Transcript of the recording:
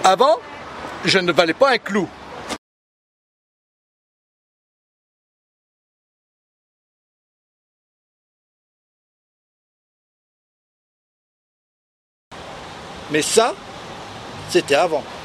Avant, je ne valais pas un clou. Mais ça, c'était avant.